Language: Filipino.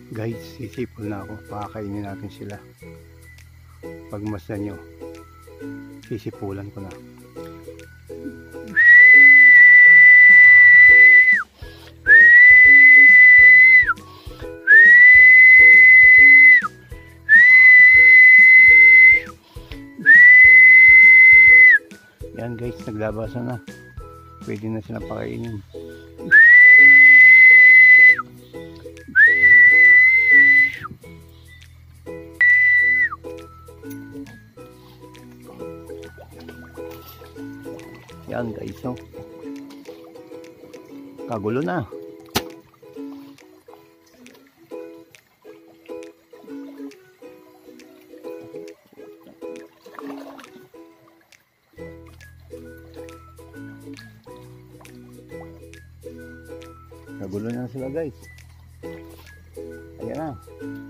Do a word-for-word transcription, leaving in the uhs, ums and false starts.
Guys, sisipol na ako. Pakakainin natin sila. Pagmasdan nyo, sisipulan ko na. Yan guys, naglabasan na. Pwede na silang pakainin. Yan guys, no? Kagulo na. Kagulo na sila guys. Ayan na.